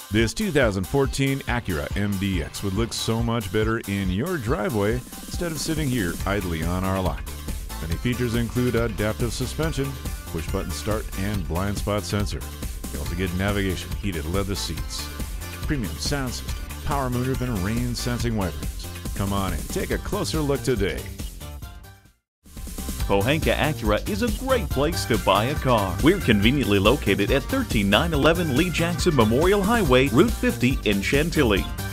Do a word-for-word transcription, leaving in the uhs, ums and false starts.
This two thousand fourteen Acura M D X would look so much better in your driveway instead of sitting here idly on our lot. Many features include adaptive suspension, push-button start, and blind spot sensor. You also get navigation, heated leather seats, premium sound system, power moonroof, and rain-sensing wipers. Come on in, take a closer look today. Pohanka Acura is a great place to buy a car. We're conveniently located at one three nine one one Lee Jackson Memorial Highway, Route fifty in Chantilly.